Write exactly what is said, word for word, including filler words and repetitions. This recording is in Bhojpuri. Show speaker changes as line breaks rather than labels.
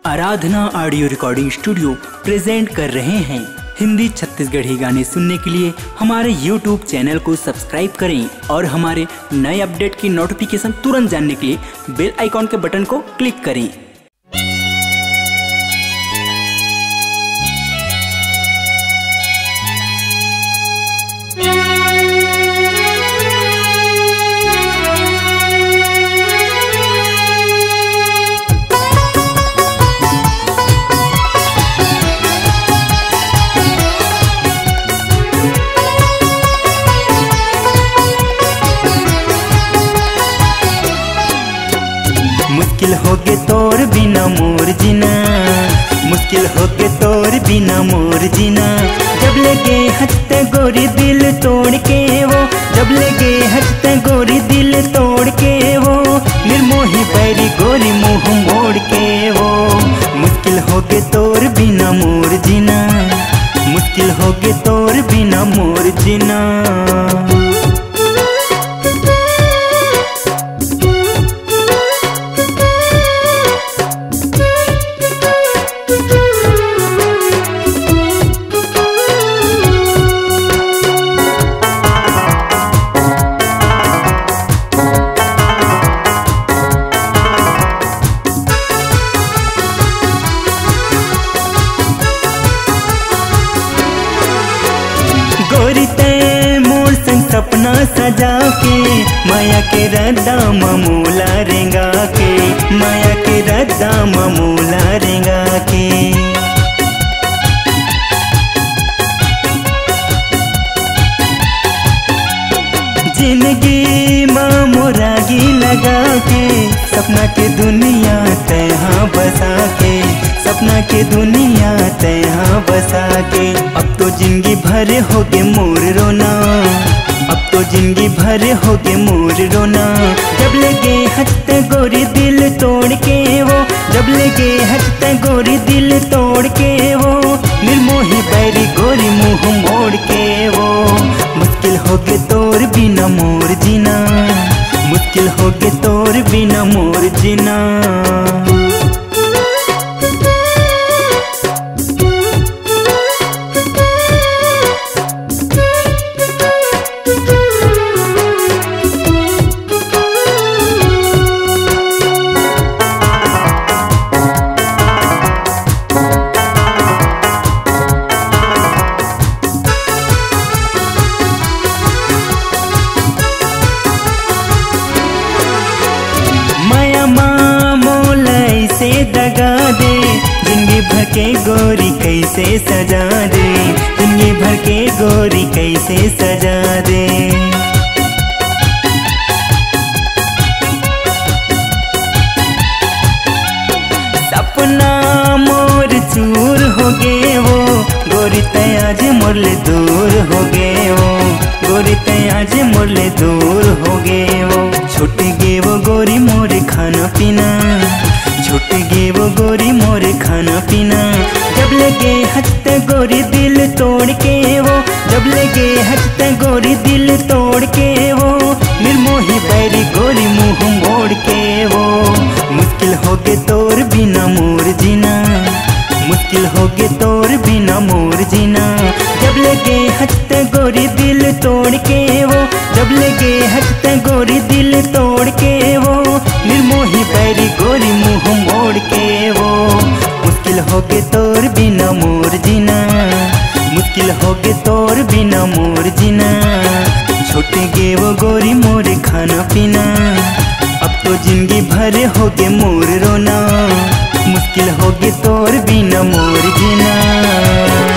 आराधना ऑडियो रिकॉर्डिंग स्टूडियो प्रेजेंट कर रहे हैं हिंदी छत्तीसगढ़ी गाने सुनने के लिए हमारे यूट्यूब चैनल को सब्सक्राइब करें और हमारे नए अपडेट की नोटिफिकेशन तुरंत जानने के लिए बेल आइकॉन के बटन को क्लिक करें। मुश्किल होगे तोर बिना मोर जीना, मुश्किल होगे तोर बिना मोर जीना। जब लगे हंसते गोरी दिल तोड़ के वो, जब लगे हंसते गोरी दिल तोड़ के वो, निर्मोही बैरी गोरी मुँह मोड़ के वो। मुश्किल होगे तोर बिना मोर जीना, मुश्किल होगे तोर बिना मोर जीना। गोरी तय मोर संग सपना सजा के, माया के रद्दा ममूला रेंगा के, माया के रद्दा ममूला रेंगा के। जिंदगी माँ मोरागी लगा के, सपना के दुनिया तहाँ बसा के, सपना के दुनिया तहाँ बसा के। अब तो जिंदगी भर होगे मोर रोना, अब तो जिंदगी भर होगे मोर रोना। जब लगे हंसते गोरी दिल तोड़ के वो, जब लगे हंसते गोरी दिल तोड़ के वो, निर्मोही बैरी गोरी मुँह मोड़ के वो। मुश्किल होगे तोर बिना मोर जीना, मुश्किल होगे तोर बिना मोर जीना। से दगा दे जिंदगी भर के गोरी कैसे सजा दे, जिंदगी भर के गोरी कैसे सजा दे। सपना मोर चूर हो गे वो, गोरी तयाज मोरले दूर हो गे वो, गोरी तयाज मोरले दूर हो गे वो। छूट गे वो गोरी मोरे खाना पीना, छूट गे वो गोरी मोरे खाना पीना। जब लगे हंसते गोरी दिल तोड़ के वो, जब लगे हंसते गोरी दिल तोड़ के वो, निर्मोही बैरी गोरी मुँह मोड़ के वो। मुश्किल होगे तोर बिना मोर जीना, मुश्किल होगे तोर बिना मोर जीना। जब लगे हंसते गोरी दिल तोड़ के वो, जब लगे हंसते गोरी दिल तोड़ के वो, निर्मोही बैरी गोरी मुँह मोड़ के वो। मुश्किल होगे तोर बिना मोर जीना, मुश्किल होगे तोर बिना मोर जीना। छूट गे वो गोरी मोरे खाना पीना, अब तो जिंदगी भर होगे मोर रोना। मुश्किल होगे तोर बिना मोर जीना।